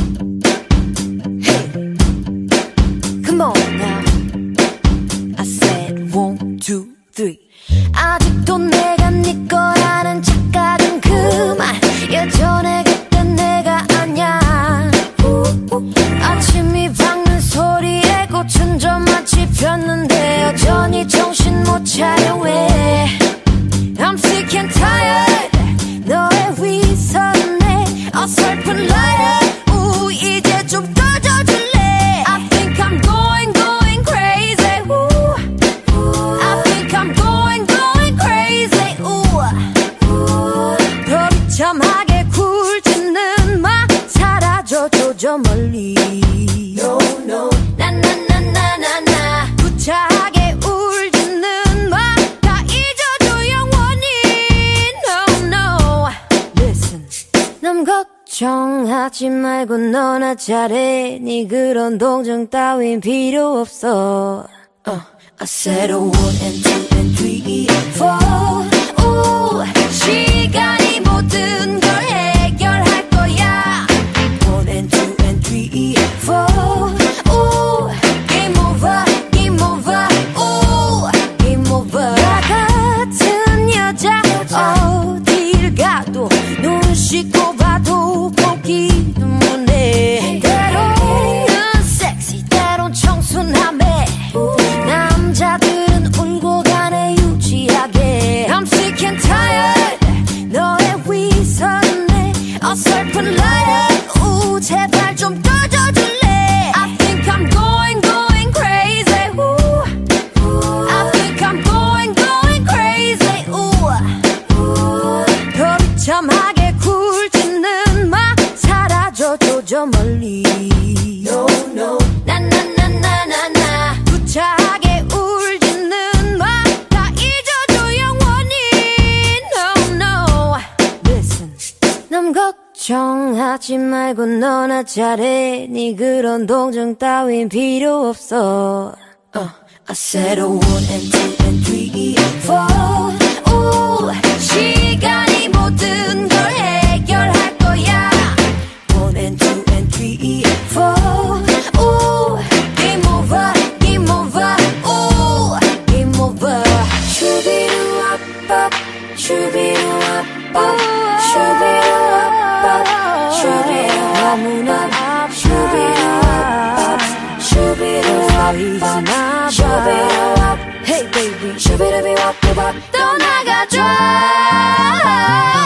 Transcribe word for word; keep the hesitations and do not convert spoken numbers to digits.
Come on now. I said one, two, three. 아직도 내가 네 거라는 착각은 그만. 예전에 그땐 내가 아냐. 아침이 밝는 소리에 꽃은 저마치 폈는데 여전히 정신 못 차려 왜. I'm sick and tired. 너의 위선에 어설픈 liar. 우 이제 좀 꺼져줄래. I think I'm going going crazy. Ooh. I think I'm going going crazy. Ooh. 더 비참하게 굴지는 마. 사라져줘 저 멀리. No no. 나 나 나 나 나 나. 구차하게 울지는 마. 다 잊어줘 영원히. No no. Listen. 남 걱정하지 말고 너나 잘해. 네 그런 동정 따윈 필요 없어. uh, I said a one and two and three four. 오, 시간이 모든 걸 해결할 거야. One and two and three four. 오, game over, game over. 오, game over. 나 같은 여자 어딜 가도 눈 씻고 봐도 보기는 못해. 때로는 섹시 때론 청순함에 남자들은 울고 가네 유치하게. I'm sick and tired. 너의 위선에 어설픈 liar. 우 제발 좀 꺼져줄래. I think I'm going going crazy. Ooh. I think I'm going going crazy. Ooh. 더 비참하게 굴지는 마. 사라져줘 저 멀리. No no. 나 나 나 나 나 나. 구차하게 울지는 마. 다 잊어줘 영원히. No no. Listen. 남 걱정하지 말고 너나 잘해. 네 그런 동정 따윈 필요 없어. uh, I said a one and two and three four. 오, 시간이 모든 걸 해결할 거야. One and two and three four. 오, game over, game over. 오, game over. 슈비루 앞밥, 슈비루 앞밥, 슈비루 앞밥, 슈비루 너무나 슈비루 앞밥, 슈비루 앞밥, 슈비루 앞. Hey baby, 슈비루 비와프밥 떠나가줘.